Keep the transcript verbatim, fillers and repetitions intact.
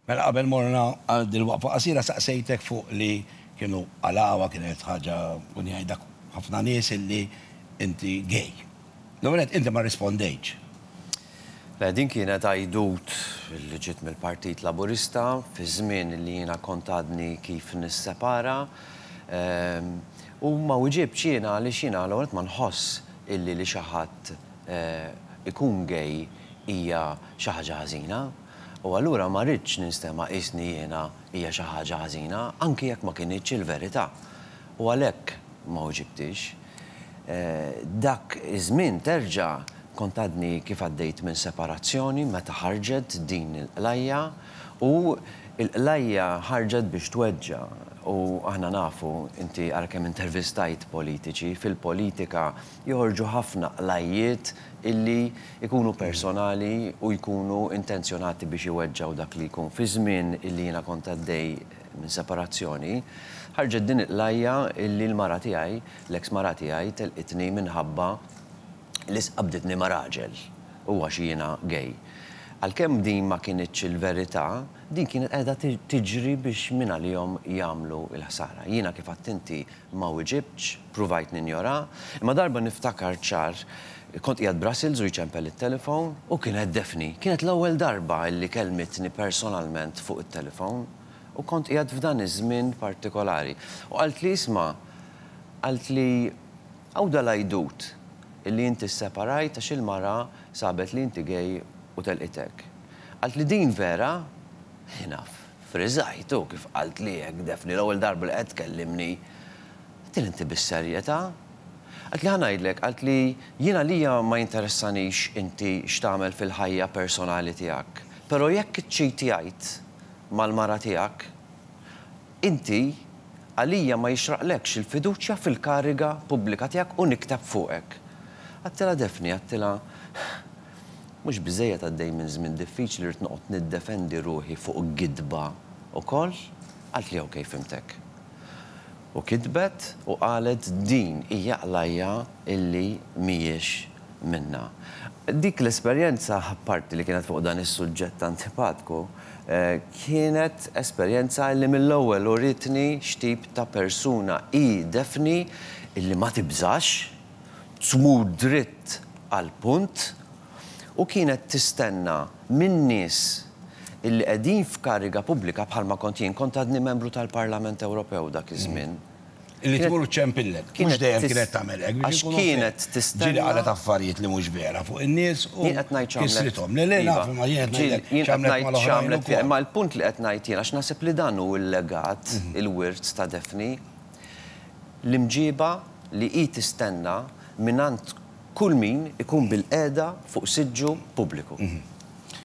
Mela qabel morna għal dil-waqfa qasira saqsejtek fuq li kienu għalawa kienet ħaġa kun jgħidak ħafna nies illi inti gay. L-għonet inti ma rispondejġ. Din kienet għajdut li ġiet mill-Partit Laburista fi żmien li jiena kont għadni kif nissepara u ma wieġibx jiena għaliex jiena l-għonet ma nħoss illi li xi ħadd ikun gay hija xi ħaġa ħażina. U allura ma rridx nistema' isni jiena hija xi ħaġa ħażina anke jekk ma kienitx il-verità. U għalhekk ma wieġibtix. Dak iż-żmien terġa' kont għadni kif għaddejt minn separazzjoni meta ħarġet din il-qlajja u il-qlajja ħarġet biex tweġġa' u aħna nafu inti għalkemm intervistajt politiċi fil-politika joħorġu ħafna qlajjiet illi jkunu personali u jkunu intenzjonati biex iweġġaw dak li jkun fi żmien illi jiena kont għaddej minn separazzjoni. Ħarġet din il-qlajja illi l-mara tiegħi, l-eks mara tiegħi telqitni minħabba li sqabditni ma' raġel huwa xi jiena gay. Għalkemm din ma kienitx il-verità, din kienet qiegħda tiġri biex minn għalihom jagħmlu l-ħsara. Jiena kif għadt inti ma wieġibtx, pruvajt ninjora, imma darba niftakar ċar kont qiegħed Brussels u jċempel it-telefon u kienet defni. Kienet l-ewwel darba li kelmitni personalment fuq it-telefon u kont qiegħed f'dan iż-żmien partikolari. U qalt li isma' qalt li hawn dal-għajdut illi inti sseparajt għax il-mara sabet li inti gay u telqitek. Qalt li din vera, jiena friżajtu kif qalt li hekk defni l-ewwel darba li qed tkellimni. Qed inti bis-serjetà? Qalt li ħanajdlek, qalt li jiena lija ma jinteressanix inti x'tagħmel fil-ħajja personali tiegħek. Però jekk iċċitjajt mal-mara tiegħek, inti għalija ma jixraqlekx il-fiduċja fil-kariga pubblika tiegħek u nikteb fuqek. Għattila defni, għattila, mux bizzejet għaddej minn żmien diffiċli li rrit noqgħod niddefendi ruħi fuq gidba u koll, għalt li okej fimtek. U kidbet u qalet din hija qlajja illi mhijiex minna. Dik l-esperjenza parti li kienet fuq dan is-suġġett antipatku kienet esperjenza li mill-ewwel uritni x'tip ta' persuna hi defni illi ma tibżax, tmur dritt għal-punt u kienet tistenna minn nies illi qegħdin f'kariga pubblika bħalma kont jien kont għadni membru tal-Parlament Ewropew dak iż-żmien. Illi tmur ċempillek, mhux dejjem kienet tagħmel hekk. Għax kienet tistenna. Ġieli qalet affarijiet li mhux vera fuq in-nies u kisrithom. Le le nafu ma jien qed ngħid x'għamlet. Ma l-punt li qed ngħid jien għax naħseb li dan hu l-legat il-wirt ta' Defni l-imġiba li hi tistenna minant kull min ikun bil-qeda fuq siġġu pubbliku.